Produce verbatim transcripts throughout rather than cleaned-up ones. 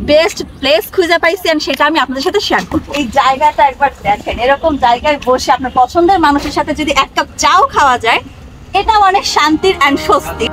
Best place খুঁজে পাইছি আর সেটা আমি আপনাদের সাথে শেয়ার করব। এই জায়গাটা একবার দেখেন, এরকম জায়গায় বসে আপনার পছন্দের মানুষের সাথে যদি এক কাপ চাও খাওয়া যায়, এটা অনেক শান্তির অ্যান্ড স্বস্তি।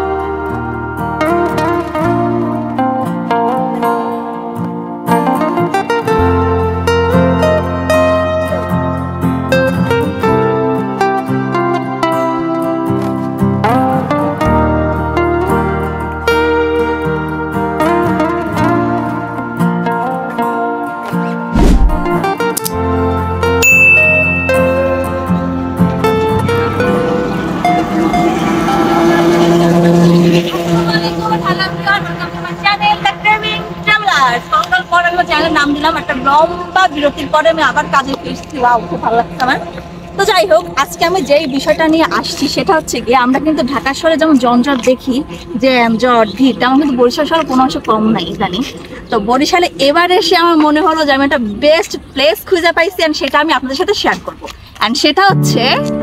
নাম দিলাম একটা লম্বা বিরতির পরে আমি আবার কাজে ফিরছি। ওয়াও, খুব ভালো লাগছে আমার। তো যাই হোক, আজকে আমি যেই বিষয়টা নিয়ে আসছি সেটা হচ্ছে গিয়ে আমরা কিন্তু ঢাকা শহরে যেমন জঞ্জট দেখি, যে জট ভিড়, তেমন কিন্তু বরিশাল শহরে কোনো অংশ কম নাই জানি। তো বরিশালে এবার এসে আমার মনে হলো যে আমি একটা বেস্ট প্লেস খুঁজে পাইছি আর সেটা আমি আপনাদের সাথে শেয়ার করবো। অ্যান্ড সেটা হচ্ছে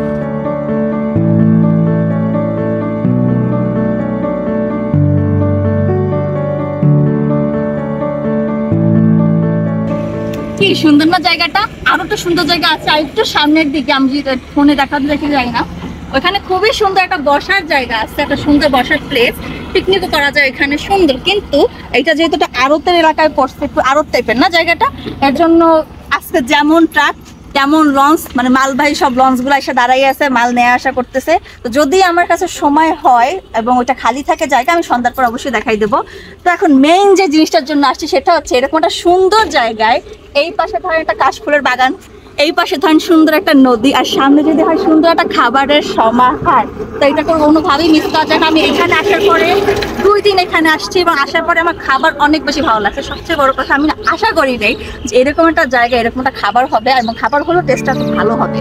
কি সুন্দর না জায়গাটা। আরো তো সুন্দর জায়গা আছে আর একটু সামনের দিকে, আমি ফোনে দেখাতে দেখে যাই না, ওইখানে খুবই সুন্দর একটা বসার জায়গা আছে, একটা সুন্দর বসার প্লেস, পিকনিকও করা যায় এখানে, সুন্দর। কিন্তু এটা যেহেতু একটা আড়তের এলাকায় পড়ছে, একটু আড়ত টাইপের না জায়গাটা, এর জন্য আজকে যেমন ট্রাক তেমন লঞ্চ, মানে মালবাহী সব লঞ্চ গুলো এসে দাঁড়াই আছে, মাল নেওয়া আসা করতেছে। তো যদি আমার কাছে সময় হয় এবং ওটা খালি থাকে জায়গা, আমি সন্ধ্যার পর অবশ্যই দেখাই দেবো। তো এখন মেইন যে জিনিসটার জন্য আসছি সেটা হচ্ছে এরকম একটা সুন্দর জায়গায়, এই পাশে ধরেন একটা কাশফুলের বাগান, এই পাশে ধরেন সুন্দর একটা নদী, আর সামনে যদি হয় সুন্দর একটা খাবারের সমাহার। তো এটা কোনোভাবেই মিস করা যায় না। আমি এখানে আসার পরে দুই দিন এখানে আসছি এবং আসার পরে আমার খাবার অনেক বেশি ভালো লাগছে। সবচেয়ে বড় কথা, আমি আশা করি নাই যে এরকম একটা জায়গায় এরকম একটা খাবার হবে এবং খাবার হলো টেস্টটা খুব ভালো হবে।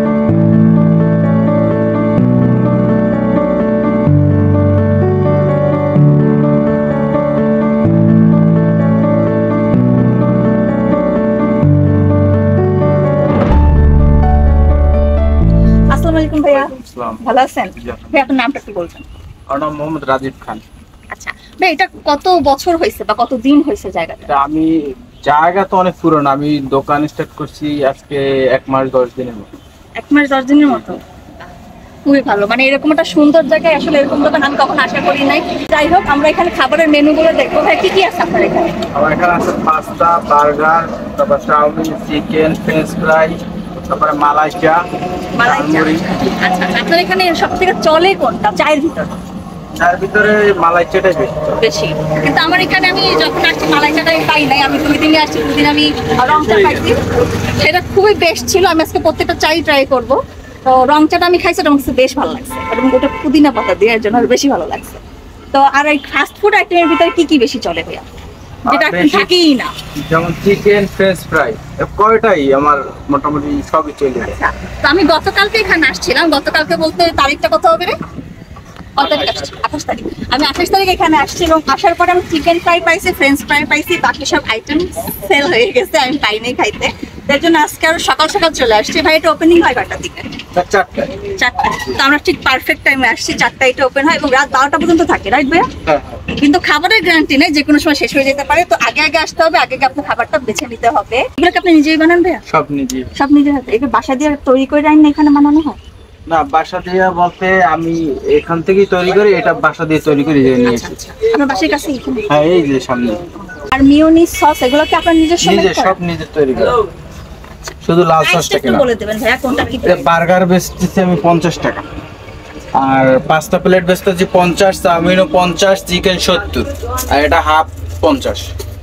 ভাইয়া ভালো আছেন? ভাই আপনার নামটা কি বলছেন? আমার নাম মোহাম্মদ রাজীব খান। আচ্ছা ভাই, এটা কত বছর হয়েছে বা কত দিন হয়েছে জায়গাটা? আমি জায়গা তো অনেক পুরনো, আমি দোকান স্টার্ট করছি আজকে এক মাস দশ দিনের মতো। এক মাস দশ দিনের মতো খুবই ভালো। মানে এরকম একটা সুন্দর জায়গায় আসলে এরকম দোকান আমি কখন আশা করি নাই। যাই হোক, আমরা এখানে খাবারের মেনুগুলো দেখবো। ভাই কি কি আছে আপনার এখানে? আমার এখানে আছে পাস্তা, বার্গার, তারপর চাউমিন, চিকেন, ফ্রেঞ্চ ফ্রাই, তারপরে মালাই চা, মালাই চা। আচ্ছা, আপনার এখানে সব থেকে চলে কোনটা চায়ের ভিতরে? চায়ের ভিতরে মালাই চাটাই বেশি। কিন্তু আমার এখানে আমি যখন আসছি মালাই চাটাই পাই নাই। আমি দুই দিনে আসছি, দুই দিন আমি রং চা খাইছি, সেটা খুবই বেস্ট ছিল। আমি আজকে প্রত্যেকটা চাই ট্রাই করবো। তো রং চাটা আমি খাইছি, ওটা আমার বেশ ভালো লাগছে এবং ওটা পুদিনা পাতা দেওয়ার জন্য বেশি ভালো লাগছে। তো আর এই ফাস্ট ফুড আইটেমের ভিতরে কি কি বেশি চলে ভাইয়া, যেটা এখন থাকেই না? যেমন চিকেন, ফ্রেঞ্চ ফ্রাই, কয়টাই আমার মোটামুটি সবই চলে যায়। তো আমি গতকালকে এখানে আসছিলাম, গতকালকে বলতে তারিখটা কত হবে রে? আঠাশ তারিখ। আমি আঠাশ তারিখ এখানে আসছি এবং আসার পরে আমি চিকেন ফ্রাই পাইছি, ফ্রেঞ্চ ফ্রাই পাইছি, বাকি সব আইটেম সেল হয়ে গেছে, আমি পাইনি খাইতে। তার জন্য আজকে আরো সকাল সকাল চলে আসছি। ভাই এটা ওপেনিং হয় কয়টার দিকে? চারটা। চারটা। তো আমরা ঠিক পারফেক্ট টাইমে আসছি, চারটা এটা ওপেন হয় এবং রাত বারোটা পর্যন্ত থাকে, রাইট ভাইয়া? কিন্তু খাবারের গ্যারান্টি নেই, যে কোনো সময় শেষ হয়ে যেতে পারে। তো আগে আগে আসতে হবে, আগে আগে আপনার খাবারটা বেছে নিতে হবে। এগুলো কি আপনি নিজেই বানান ভাইয়া? সব নিজে। সব নিজের হাতে? এগুলো বাসা দিয়ে তৈরি করে রান্না এখানে বানানো হয়? না, বাসা দিয়ে বলতে আমি এখান থেকেই তৈরি করি, এটা বাসা দিয়ে তৈরি করে নিয়ে এসেছি। আপনার বাসার কাছে? হ্যাঁ, এই যে সামনে। আর মিয়োনিজ সস এগুলো কি আপনার নিজস্ব? নিজে, সব নিজে তৈরি করি, শুধু লাল সসটা কেনা। বলে দেবেন ভাইয়া কোনটা কি? বার্গার বেচতেছি আমি পঞ্চাশ টাকা, আর পাঁচটা প্লেট বেচতেছি পঞ্চাশ, চাউমিনও পঞ্চাশ, চিকেন সত্তর, আর এটা হাফ পঞ্চাশ।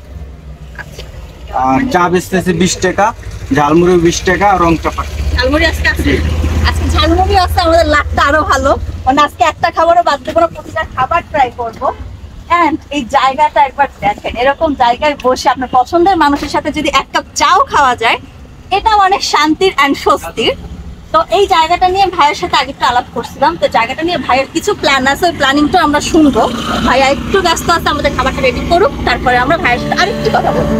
আর চা বেচতেছি বিশ টাকা, ঝালমুড়ি বিশ টাকা, রং চা পাঁচ। ঝালমুড়ি আজকে আছে? আজকে ঝালমুড়ি আছে, আমাদের লাখটা আরো ভালো। মানে আজকে একটা খাবারও বাদ দেবো না, প্রতিটা খাবার ট্রাই করবো। এন্ড এই জায়গাটা একবার দেখেন, এরকম জায়গায় বসে আপনার পছন্দের মানুষের সাথে যদি এক কাপ চাও খাওয়া যায়, এটা অনেক শান্তির অ্যান্ড স্বস্তির। তো এই জায়গাটা নিয়ে ভাইয়ের সাথে আগে একটু আলাপ করছিলাম। তো জায়গাটা নিয়ে ভাইয়ের কিছু প্ল্যান আছে, ওই প্ল্যানিংটা আমরা শুনবো। ভাইয়া একটু ব্যস্ত আছে, আমাদের খাবারটা রেডি করুক, তারপরে আমরা ভাইয়ের সাথে আরেকটু কথা বলবো।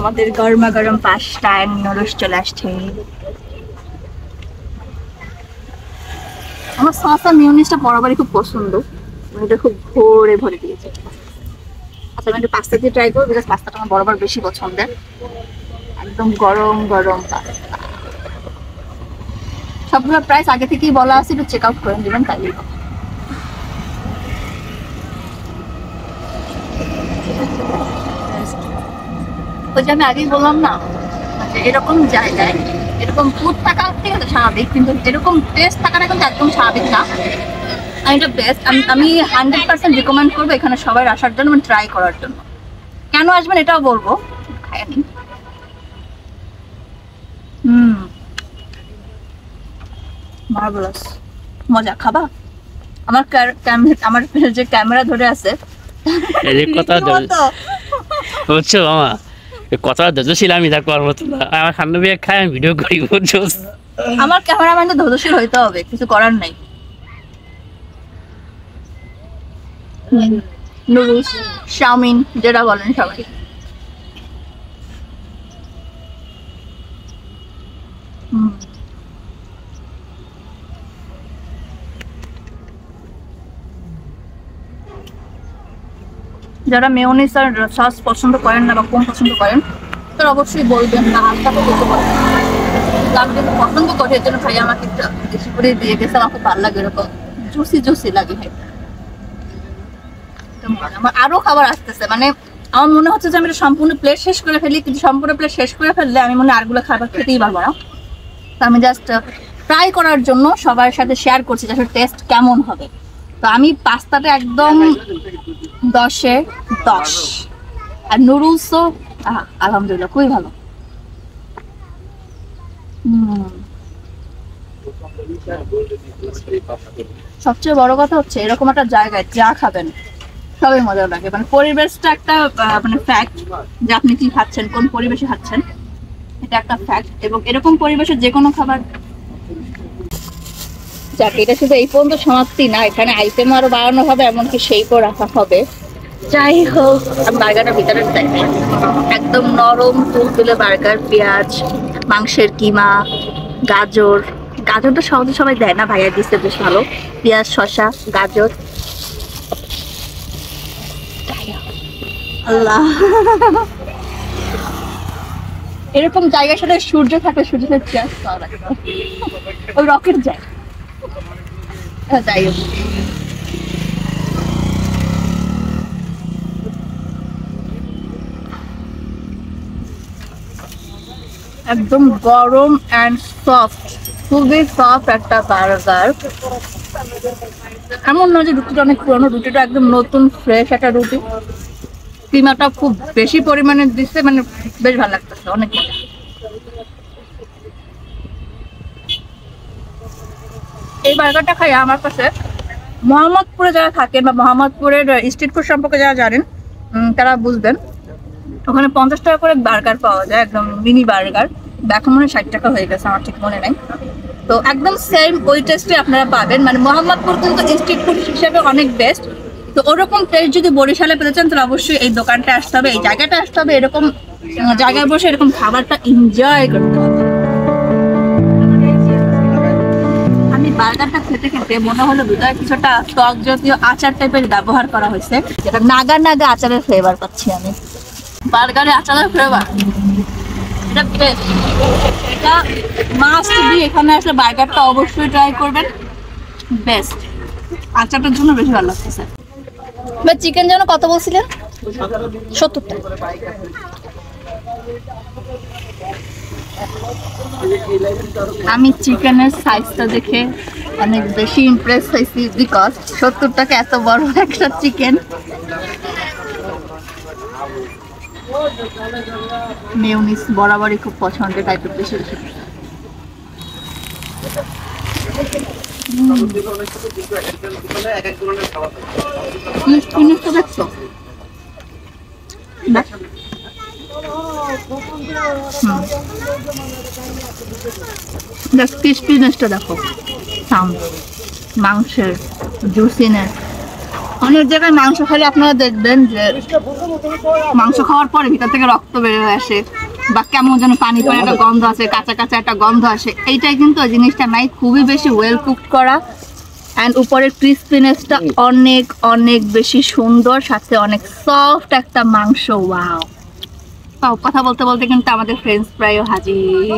আমাদের গরমা গরম পাস্তা নুডলস চলে আসছে। আমার সস আর মিউনিসটা বরাবরই খুব পছন্দ, এটা খুব ভরে ভরে দিয়েছে। আচ্ছা আমি একটু পাস্তা দিয়ে ট্রাই করবো, বিকজ পাস্তাটা আমার বরাবর বেশি পছন্দের। একদম গরম গরম পাস্তা। সবগুলো প্রাইস আগে থেকেই বলা আছে, একটু চেক আউট করে নেবেন তাইলে। ওই যে আমি আগেই বললাম না, এরকম জায়গায় এরকম ফুড থাকা ঠিক আছে স্বাভাবিক, কিন্তু এরকম টেস্ট থাকাটা কিন্তু একদম স্বাভাবিক না। আমি এটা বেস্ট, আমি আমি হান্ড্রেড পার্সেন্ট রিকমেন্ড করবো এখানে সবাই আসার জন্য, মানে ট্রাই করার জন্য। কেন আসবেন এটাও বলবো। হুম মার্ভেলাস, মজা। খাবা? আমার আমার যে ক্যামেরা ধরে আছে কথা বুঝছো মামা, কথা ধৈর্যশীল আমি থাকবো আর মতো না। আমার খান্না বিয়ে খাই আমি ভিডিও করি, বুঝছো? আমার ক্যামেরাম্যান তো ধৈর্যশীল হইতে হবে, কিছু করার নাই। নুডলস, চাউমিন যেটা বলেন সবাই। যারা মেয়োনিজ আর সস পছন্দ করেন না বা কম পছন্দ করেন তারা অবশ্যই বলবেন, না হালকা করতে পারেন। আমি যেটা পছন্দ করি এর জন্য ভাই আমাকে একটু বেশি করে দিয়ে গেছে, আমার খুব ভালো লাগে, এরকম জুসি জুসি লাগে ভাই। আমার আরো খাবার আসতেছে, মানে আমার মনে হচ্ছে যে আমি এটা সম্পূর্ণ প্লেট শেষ করে ফেলি, কিন্তু সম্পূর্ণ প্লেট শেষ করে ফেললে আমি মনে হয় আরগুলো খাবার খেতেই পারবো না। তো আমি জাস্ট ট্রাই করার জন্য সবার সাথে শেয়ার করছি যে আসলে টেস্ট কেমন হবে। তো আমি পাস্তাটা একদম দশে দশ, আর নুডলসও আলহামদুলিল্লাহ খুবই ভালো। সবচেয়ে বড় কথা হচ্ছে এরকম একটা জায়গায় যা খাবেন সবই মজা লাগে, মানে পরিবেশটা একটা মানে ফ্যাক্ট, যে আপনি কি খাচ্ছেন, কোন পরিবেশে খাচ্ছেন, এটা একটা ফ্যাক্ট। এবং এরকম পরিবেশে যে কোনো খাবার, যাক এটা শুধু এই পর্যন্ত সমাপ্তি না, এখানে আইটেম আরো বাড়ানো হবে, এমনকি শেপও রাখা হবে। যাই হোক, আমি বার্গারটার ভিতরে দেখি, একদম নরম তুলতুলে বার্গার, পেঁয়াজ, মাংসের কিমা, গাজর, গাজরটা সহজে সবাই দেয় না, ভাইয়া দিচ্ছে বেশ ভালো, পেঁয়াজ, শসা, গাজর। আল্লাহ, এরকম জায়গার সাথে সূর্য থাকে, সূর্যের পেঁয়াজ পাওয়া লাগে, ওই রকেট যায়। যাই হোক, একদম গরম অ্যান্ড সফট, খুবই সফট একটা বার্গার। এমন নয় যে রুটিটা অনেক পুরনো, রুটিটা একদম নতুন ফ্রেশ একটা রুটি। কিমাটা খুব বেশি পরিমাণে দিচ্ছে, মানে বেশ ভালো লাগতেছে, অনেক মজা। এই বার্গারটা খাই আমার কাছে মোহাম্মদপুরে যারা থাকেন বা মোহাম্মদপুরের স্ট্রিট ফুড সম্পর্কে যারা জানেন তারা বুঝবেন। ওখানে পঞ্চাশ টাকা করে বার্গার পাওয়া যায়, একদম মিনি বার্গার। এখন মনে হয় ষাট টাকা হয়ে গেছে, আমার ঠিক মনে নাই। তো একদম সেম ওই টেস্টে আপনারা পাবেন, মানে মোহাম্মদপুর কিন্তু স্ট্রিট ফুড হিসেবে অনেক বেস্ট। তো ওরকম টেস্ট যদি বরিশালে পেতে চান তাহলে অবশ্যই এই দোকানটা আসতে হবে, এই জায়গাটা আসতে হবে, এরকম জায়গায় বসে এরকম খাবারটা এনজয় করতে হবে। আমি বার্গারটা খেতে খেতে মনে হলো ভিতরে কিছুটা টক জাতীয় আচার টাইপের ব্যবহার করা হয়েছে, যেটা নাগা নাগা আচারের ফ্লেভার পাচ্ছি আমি। বার্গারে আচারের ফ্লেভার, এটা বেস্ট, এটা মাস্ট বি। এখানে আসলে বার্গারটা অবশ্যই ট্রাই করবেন, বেস্ট। আচারটার জন্য বেশি ভালো লাগতেছে। এবার চিকেন যেন কত বলছিলেন? সত্তর টাকা। আমি চিকেনের সাইজটা দেখে অনেক বেশি ইমপ্রেস হয়েছি, বিকজ সত্তর টাকা এত বড় একটা চিকেন। মেয়োনিজ বরাবরই খুব পছন্দের টাইপের, বেশি বেশি। জিনিসটা দেখছো? দেখ ক্রিসপিনেসটা দেখো, সাউন্ড, মাংসের জুসিনেস অনেক জায়গায় মাংস খেলে আপনারা দেখবেন যে মাংস খাওয়ার পরে ভিতর থেকে রক্ত বের হয়ে আসে বা কেমন যেন পানি পানি একটা গন্ধ আছে, কাঁচা কাঁচা একটা গন্ধ আসে। এইটাই কিন্তু ওই জিনিসটা নাই, খুবই বেশি ওয়েল কুকড করা অ্যান্ড উপরের ক্রিসপিনেসটা অনেক অনেক বেশি সুন্দর, সাথে অনেক সফট একটা মাংস। ওয়াও, তাও কথা বলতে বলতে কিন্তু আমাদের ফ্রেঞ্চ ফ্রাইও হাজির।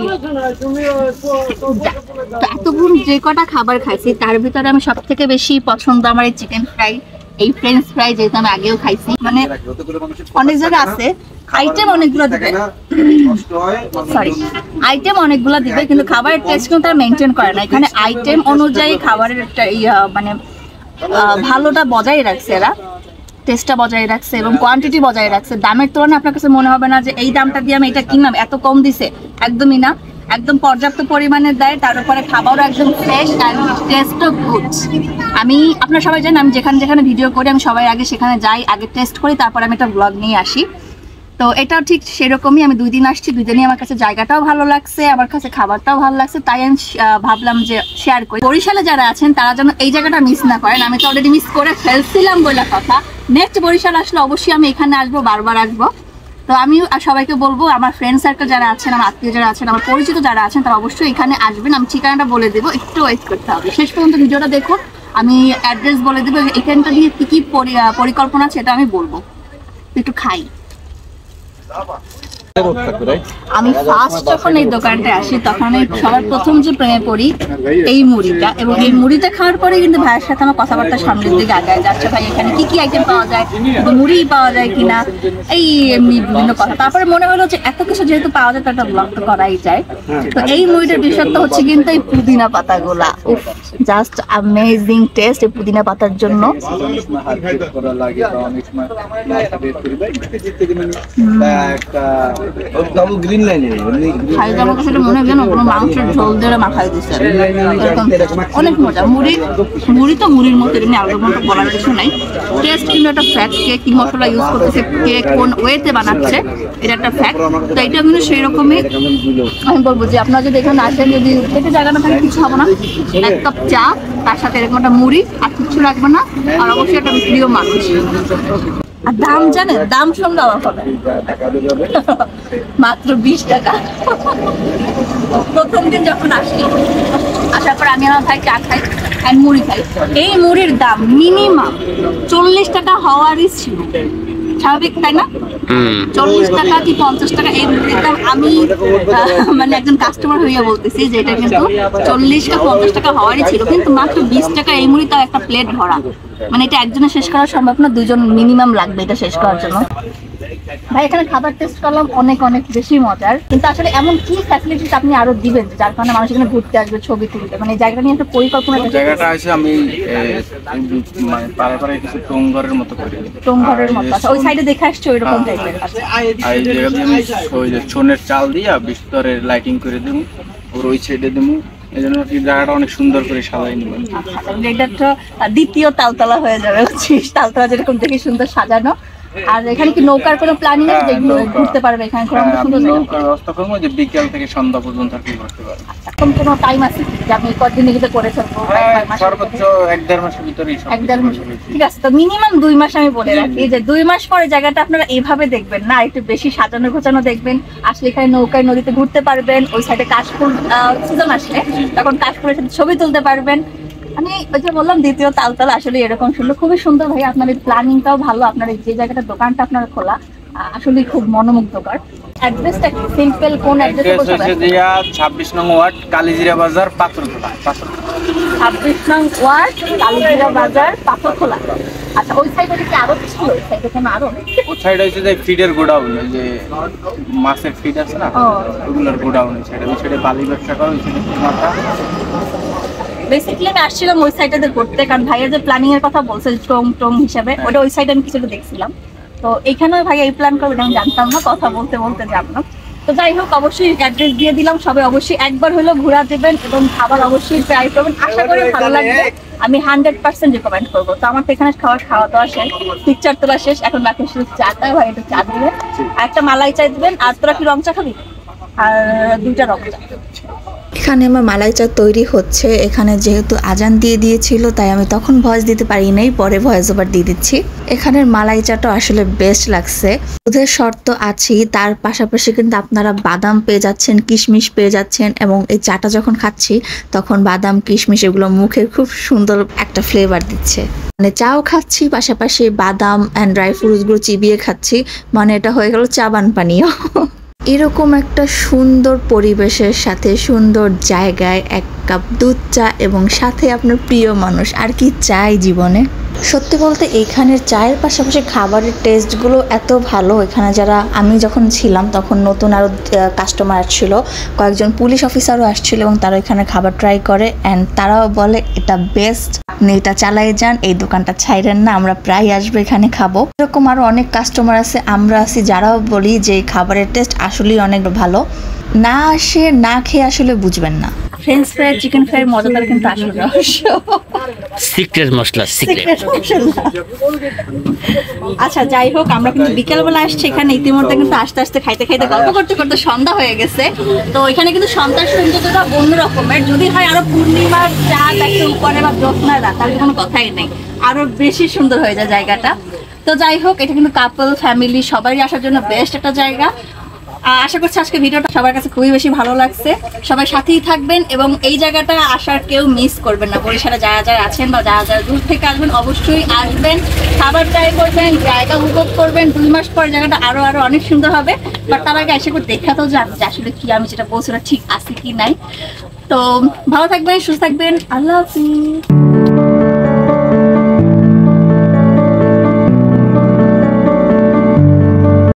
তো এতক্ষণ যে কটা খাবার খাইছি তার ভিতরে আমি সব থেকে বেশি পছন্দ আমার এই চিকেন ফ্রাই, এই ফ্রেঞ্চ ফ্রাই, যেহেতু আমি আগেও খাইছি। মানে অনেক জায়গা আছে আইটেম অনেকগুলো দিবে, সরি আইটেম অনেকগুলো দিবে কিন্তু খাবারের টেস্ট কিন্তু তারা মেনটেন করে না। এখানে আইটেম অনুযায়ী খাবারের একটা ইয়া মানে ভালোটা বজায় রাখছে, এরা টেস্টটা বজায় রাখছে এবং কোয়ান্টিটি বজায় রাখছে। দামের তুলনায় আপনার কাছে মনে হবে না যে এই দামটা দিয়ে আমি এটা কিনলাম, এত কম দিছে, একদমই না। একদম পর্যাপ্ত পরিমাণে দেয়, তার উপরে খাবারও একদম ফ্রেশ অ্যান্ড টেস্টও গুড। আমি আপনারা সবাই জানেন আমি যেখানে যেখানে ভিডিও করি আমি সবাই আগে সেখানে যাই, আগে টেস্ট করি, তারপরে আমি একটা ব্লগ নিয়ে আসি। তো এটাও ঠিক সেরকমই, আমি দুই দিন আসছি, দুই দিনই আমার কাছে জায়গাটাও ভালো লাগছে, আমার কাছে খাবারটাও ভালো লাগছে, তাই আমি ভাবলাম যে শেয়ার করি। বরিশালে যারা আছেন তারা যেন এই জায়গাটা মিস না করেন, আমি তো অলরেডি মিস করে ফেলছিলাম বলে কথা। নেক্সট বরিশাল আসলে অবশ্যই আমি এখানে আসবো, বারবার আসবো। তো আমি সবাইকে বলবো, আমার ফ্রেন্ড সার্কেল যারা আছেন, আমার আত্মীয় যারা আছেন, আমার পরিচিত যারা আছেন, তারা অবশ্যই এখানে আসবেন। আমি ঠিকানাটা বলে দেবো, একটু ওয়েট করতে হবে, শেষ পর্যন্ত ভিডিওটা দেখো। আমি অ্যাড্রেস বলে দেবো, এখানটা দিয়ে কী কী পরিকল্পনা সেটা আমি বলবো। একটু খাই। আমি ফার্স্ট যখন এই দোকানটা আসি তখন সবার প্রথম যে প্রেমে পড়ি এই মুড়িটা, এবং এই মুড়িটা খাওয়ার পরে কিন্তু ভাইয়ের সাথে আমার কথাবার্তা সামনের দিকে আগায় যাচ্ছে, ভাই এখানে কি কি আইটেম পাওয়া যায়, মুড়ি পাওয়া যায় কিনা, এই এমনি বিভিন্ন কথা। তারপরে মনে হলো যে এত কিছু যেহেতু পাওয়া যায় তো একটা ব্লগ তো করাই যায়। তো এই মুড়িটার বিশেষত্ব হচ্ছে কিন্তু এই পুদিনা পাতাগুলা, উফ জাস্ট অ্যামেজিং টেস্ট এই পুদিনা পাতার জন্য। গ্রিন লাইনে খাইতে আমার কাছে মনে হয় যেন কোনো মাংসের ঝোল দিয়ে মাখাই দিচ্ছে, অনেক মজা। মুড়ি মুড়ি তো মুড়ির মতো, এমনি আলাদা মতো বলার কিছু নাই। টেস্ট কিন্তু একটা ফ্যাক্ট, কে কি মশলা ইউজ করতেছে, কে কোন ওয়েতে বানাচ্ছে, এটা একটা ফ্যাক্ট। তো এটা কিন্তু সেই রকমই আমি বলবো যে আপনারা যদি এখানে আসেন, যদি খেতে জায়গা না থাকে কিছু হবে না, এক কাপ চা, তার সাথে এরকম একটা মুড়ি, আর কিছু লাগবে না, আর অবশ্যই একটা প্রিয় মানুষ। আর দাম জানেন, দাম শুনলে অবাক হবে, মাত্র বিশ টাকা। প্রথম দিন যখন আসি, আসার পর আমি আমার ভাই চা খাই আর মুড়ি খাই, এই মুড়ির দাম মিনিমাম চল্লিশ টাকা হওয়ারই ছিল, স্বাভাবিক তাই না? চল্লিশ টাকা কি পঞ্চাশ টাকা এই মুড়ির দাম। আমি মানে একজন কাস্টমার হইয়া বলতেছি যে এটা কিন্তু চল্লিশ টা পঞ্চাশ টাকা হওয়ারই ছিল, কিন্তু মাত্র বিশ টাকা এই মুড়ি, তাও একটা প্লেট ভরা। মানে এটা একজনের শেষ করা সম্ভব না, দুজন মিনিমাম লাগবে এটা শেষ করার জন্য। ভাই এখানে খাবার টেস্ট করলাম, অনেক অনেক বেশি মজার, কিন্তু আসলে এমন কি ফ্যাসিলিটিস আপনি আরো দিবেন যার কারণে মানুষ এখানে ঘুরতে আসবে, ছবি তুলতে, মানে এই জায়গাটা নিয়ে একটা পরিকল্পনা? জায়গাটা আছে আমি মানে পারে পারে কিছু টংঘরের মতো করি, টংঘরের মতো। আচ্ছা, ওই সাইডে দেখে আসছে ওই রকম টাইপের। আচ্ছা, এই জায়গা দিয়ে আমি ওই যে ছোনের চাল দিয়া বিস্তরে লাইটিং করে দেবো, ওর ওই সাইডে দেবো, এই জন্য কি জায়গাটা অনেক সুন্দর করে সাজাই নেবেন। এটা তো দ্বিতীয় তালতলা হয়ে যাবে, বুঝছিস? তালতলা যেরকম দেখি সুন্দর সাজানো। আর এখানে কি নৌকার কোনো প্ল্যানিং আছে যেগুলো ঘুরতে পারবে এখানে? নৌকার ব্যবস্থা করবো যে বিকেল থেকে সন্ধ্যা পর্যন্ত আর কি ঘুরতে পারবে। এখন কোনো টাইম আছে যে আমি কতদিনের ভিতরে করে ফেলবো? সর্বোচ্চ এক দেড় মাসের ভিতরে। এক দেড় মাস, ঠিক আছে। তো মিনিমাম দুই মাস আমি বলে রাখি যে দুই মাস পরে জায়গাটা আপনারা এইভাবে দেখবেন না, একটু বেশি সাজানো গোছানো দেখবেন। আসলে এখানে নৌকায় নদীতে ঘুরতে পারবেন, ওই সাইডে কাশফুল সিজন আসলে তখন কাশফুলের সাথে ছবি তুলতে পারবেন। আমি ওই যে বললাম দ্বিতীয় তালতলা আসলে এরকম সুন্দর, খুবই সুন্দর ভাই। আপনার এই প্ল্যানিংটাও ভালো, আপনার যে জায়গাটা দোকানটা আপনার খোলা আসলে খুব মনোমুগ্ধকর। অ্যাড্রেসটা কি সিম্পল? কোন অ্যাড্রেসে বসে আছে? দিয়া ছাব্বিশ নং ওয়ার্ড কালীজিরা বাজার পাথরখোলা। ছাব্বিশ নং ওয়ার্ড কালীজিরা বাজার পাথরখোলা। আচ্ছা, ওই সাইডে কি আরো ছিল? ওই সাইডে কোনো আরো? ওই সাইডে হচ্ছে যে ফিডের গোডাউন, যে মাছের ফিড আছে না, ওগুলোর গোডাউন। ওই সাইডে ওই সাইডে বালি ব্যবসা করে, ওই সাইডে মাথা। বেসিক্যালি আমি আসছিলাম ওই সাইডে করতে, কারণ ভাইয়ের যে প্ল্যানিং এর কথা বলছে টং টং হিসাবে, ওটা ওই সাইডে আমি কিছুটা দেখছিলাম। তো এখানেও ভাই এই প্ল্যান করবে আমি জানতাম না, কথা বলতে বলতে জানলাম। তো যাই হোক, অবশ্যই অ্যাড্রেস দিয়ে দিলাম, সবাই অবশ্যই একবার হলেও ঘোরা দেবেন এবং খাবার অবশ্যই ট্রাই করবেন, আশা করি ভালো লাগবে। আমি হান্ড্রেড পার্সেন্ট রিকমেন্ড করবো। তো আমার তো এখানে খাওয়া খাওয়া দাওয়া শেষ, পিকচার তোলা শেষ, এখন বাকি শুধু চাটা। ভাই একটু চা দিবেন, আর একটা মালাই চা দিবেন, আর তোরা কি রং চা খাবি? আর দুইটা রং চা। এখানে আমার মালাই চা তৈরি হচ্ছে। এখানে যেহেতু আজান দিয়ে দিয়েছিল তাই আমি তখন ভয়েস দিতে পারি নাই, পরে ভয়েস ওভার দিয়ে দিচ্ছি। এখানের মালাই চাটা আসলে বেস্ট লাগছে। দুধের শর্ত আছে, তার পাশাপাশি কিন্তু আপনারা বাদাম পেয়ে যাচ্ছেন, কিশমিশ পেয়ে যাচ্ছেন, এবং এই চাটা যখন খাচ্ছি তখন বাদাম কিশমিশ এগুলো মুখে খুব সুন্দর একটা ফ্লেভার দিচ্ছে। মানে চাও খাচ্ছি পাশাপাশি বাদাম অ্যান্ড ড্রাই ফ্রুটসগুলো চিবিয়ে খাচ্ছি, মানে এটা হয়ে গেল চা বান পানীয়। এরকম একটা সুন্দর পরিবেশের সাথে সুন্দর জায়গায় এক কাপ দুধ চা এবং সাথে আপনার প্রিয় মানুষ, আর কি চাই জীবনে। সত্যি বলতে এইখানের চায়ের পাশাপাশি খাবারের টেস্টগুলো এত ভালো। এখানে যারা আমি যখন ছিলাম তখন নতুন আরও কাস্টমার আসছিল, কয়েকজন পুলিশ অফিসারও আসছিল এবং তারা এখানে খাবার ট্রাই করে অ্যান্ড তারাও বলে এটা বেস্ট, আপনি এটা চালাই যান, এই দোকানটা ছাইরেন না, আমরা প্রায় আসবো এখানে খাবো। এরকম আরও অনেক কাস্টমার আছে, আমরা আছি যারাও বলি যে খাবারের টেস্ট আসলেই অনেক ভালো। না আসে না খেয়ে আসলে বুঝবেন না। ফ্রেঞ্চ ফ্রাই চিকেন ফ্রাই মজাদার কিন্তু আসলে রহস্য। সিক্রেট মশলা, সিক্রেট। আচ্ছা যাই হোক, আমরা কিন্তু বিকেলবেলা আসছি এখানে, ইতিমধ্যে কিন্তু আস্তে আস্তে খাইতে খাইতে গল্প করতে করতে সন্ধ্যা হয়ে গেছে। তো এখানে কিন্তু সন্ধ্যার সৌন্দর্যটা অন্য রকমের। যদি হয় আরো পূর্ণিমার চাঁদ একটা উপরে বা জ্যোৎস্নার রাত, তার কোনো কথাই নেই, আরো বেশি সুন্দর হয়ে যায় জায়গাটা। তো যাই হোক, এটা কিন্তু কাপল ফ্যামিলি সবারই আসার জন্য বেস্ট একটা জায়গা। আশা করছি আজকে ভিডিওটা সবার কাছে খুবই বেশি ভালো লাগছে। সবাই সাথেই থাকবেন এবং এই জায়গাটা আসার কেউ মিস করবেন না। বরিশালে যারা যারা আছেন বা যারা যারা দূর থেকে আসবেন অবশ্যই আসবেন, খাবার ট্রাই করবেন, জায়গা উপভোগ করবেন। দুই মাস পর জায়গাটা আরো আরো অনেক সুন্দর হবে। বাট তার আগে এসে করে দেখা তো যান যে আসলে কি আমি যেটা বলছি ঠিক আছে কি নাই। তো ভালো থাকবেন, সুস্থ থাকবেন, আল্লাহ হাফিজ।